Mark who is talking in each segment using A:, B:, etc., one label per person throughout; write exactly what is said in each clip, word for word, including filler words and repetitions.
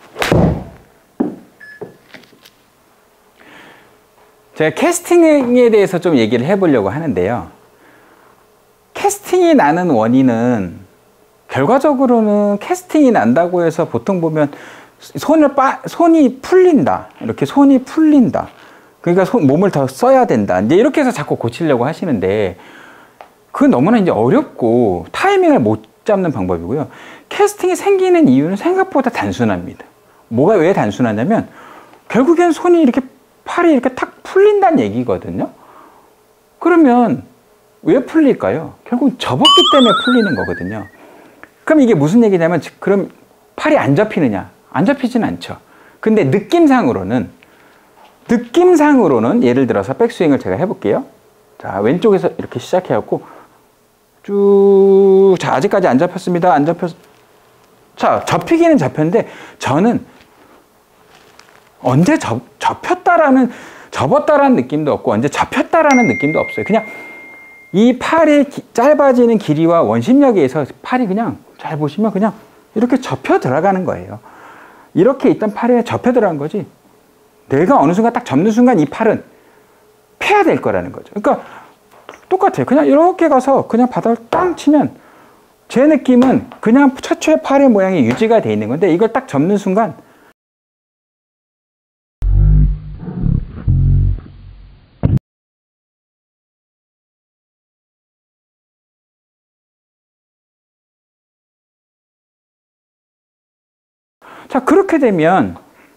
A: 제가 캐스팅에 대해서 좀 얘기를 해보려고 하는데요. 캐스팅이 나는 원인은 결과적으로는 캐스팅이 난다고 해서 보통 보면 손을 빠, 손이 풀린다. 이렇게 손이 풀린다. 그러니까 손, 몸을 더 써야 된다. 이제 이렇게 해서 자꾸 고치려고 하시는데 그건 너무나 이제 어렵고 타이밍을 못 잡는 방법이고요. 캐스팅이 생기는 이유는 생각보다 단순합니다. 뭐가 왜 단순하냐면 결국엔 손이 이렇게 팔이 이렇게 탁 풀린다는 얘기거든요. 그러면 왜 풀릴까요? 결국 접었기 때문에 풀리는 거거든요. 그럼 이게 무슨 얘기냐면 그럼 팔이 안 접히느냐? 안 접히진 않죠. 근데 느낌상으로는 느낌상으로는 예를 들어서 백스윙을 제가 해볼게요. 자, 왼쪽에서 이렇게 시작해갖고 쭉, 자, 아직까지 안 잡혔습니다. 안 잡혔, 자, 접히기는 접혔는데 저는 언제 접, 접혔다라는, 접었다라는 느낌도 없고 언제 접혔다라는 느낌도 없어요. 그냥 이 팔의 기, 짧아지는 길이와 원심력에 의해서 팔이 그냥 잘 보시면 그냥 이렇게 접혀 들어가는 거예요. 이렇게 있던 팔에 접혀 들어간 거지. 내가 어느 순간 딱 접는 순간 이 팔은 펴야 될 거라는 거죠. 그러니까 똑같아요. 그냥 이렇게 가서 그냥 바닥을 땅 치면 제 느낌은 그냥 최초의 팔의 모양이 유지가 돼 있는 건데 이걸 딱 접는 순간 자, 그렇게 되면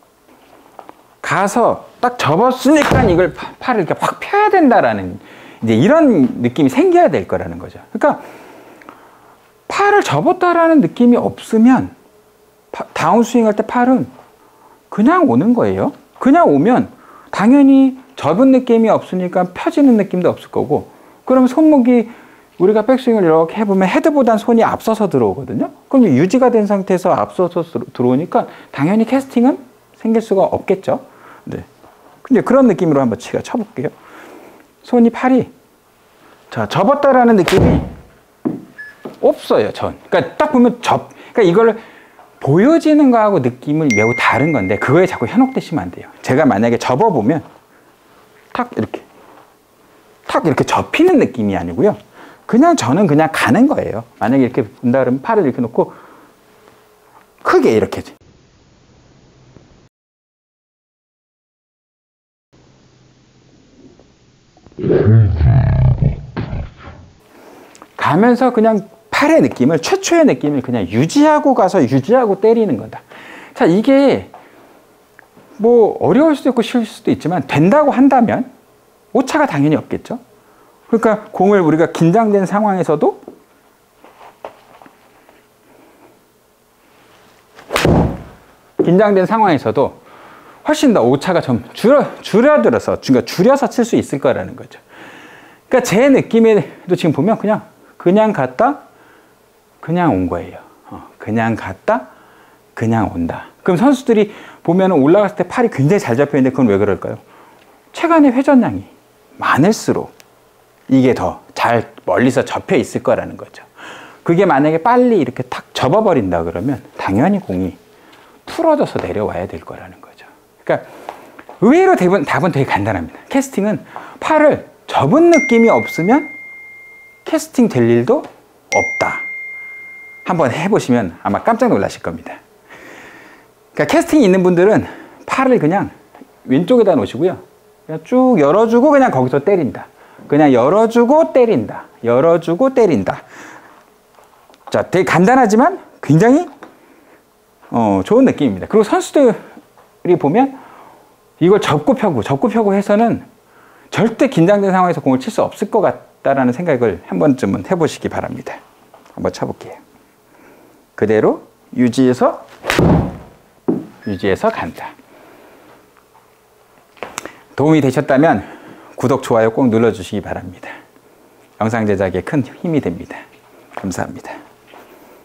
A: 가서 딱 접었으니까 이걸 팔을 이렇게 확 펴야 된다라는 이제 이런 느낌이 생겨야 될 거라는 거죠. 그러니까 팔을 접었다라는 느낌이 없으면 파, 다운스윙 할 때 팔은 그냥 오는 거예요. 그냥 오면 당연히 접은 느낌이 없으니까 펴지는 느낌도 없을 거고 그럼 손목이 우리가 백스윙을 이렇게 해보면 헤드보단 손이 앞서서 들어오거든요. 그럼 유지가 된 상태에서 앞서서 들어오니까 당연히 캐스팅은 생길 수가 없겠죠. 네. 근데 그런 느낌으로 한번 제가 쳐볼게요. 손이 팔이 자 접었다라는 느낌이 없어요. 전. 그러니까 딱 보면 접. 그러니까 이걸 보여지는 거하고 느낌을 매우 다른 건데 그거에 자꾸 현혹되시면 안 돼요. 제가 만약에 접어보면 탁 이렇게 탁 이렇게 접히는 느낌이 아니고요. 그냥 저는 그냥 가는 거예요. 만약에 이렇게 본다 그러면 팔을 이렇게 놓고 크게 이렇게 가면서 그냥 팔의 느낌을 최초의 느낌을 그냥 유지하고 가서 유지하고 때리는 거다. 자, 이게 뭐 어려울 수도 있고 쉬울 수도 있지만 된다고 한다면 오차가 당연히 없겠죠. 그러니까 공을 우리가 긴장된 상황에서도 긴장된 상황에서도 훨씬 더 오차가 좀 줄여, 줄여들어서 그러니까 줄여서 칠 수 있을 거라는 거죠. 그러니까 제 느낌에도 지금 보면 그냥 그냥 갔다 그냥 온 거예요. 어, 그냥 갔다 그냥 온다. 그럼 선수들이 보면 올라갔을 때 팔이 굉장히 잘 잡혀 있는데 그건 왜 그럴까요? 체간의 회전량이 많을수록 이게 더 잘 멀리서 접혀 있을 거라는 거죠. 그게 만약에 빨리 이렇게 탁 접어버린다 그러면 당연히 공이 풀어져서 내려와야 될 거라는 거죠. 그러니까 의외로 대부분 답은 되게 간단합니다. 캐스팅은 팔을 접은 느낌이 없으면 캐스팅 될 일도 없다. 한번 해보시면 아마 깜짝 놀라실 겁니다. 그러니까 캐스팅이 있는 분들은 팔을 그냥 왼쪽에다 놓으시고요. 그냥 쭉 열어주고 그냥 거기서 때린다. 그냥 열어주고 때린다. 열어주고 때린다. 자, 되게 간단하지만 굉장히 어, 좋은 느낌입니다. 그리고 선수들이 보면 이걸 접고 펴고 접고 펴고 해서는 절대 긴장된 상황에서 공을 칠 수 없을 것 같다라는 생각을 한 번쯤은 해보시기 바랍니다. 한번 쳐볼게요. 그대로 유지해서 유지해서 간다. 도움이 되셨다면 구독, 좋아요 꼭 눌러주시기 바랍니다. 영상 제작에 큰 힘이 됩니다. 감사합니다.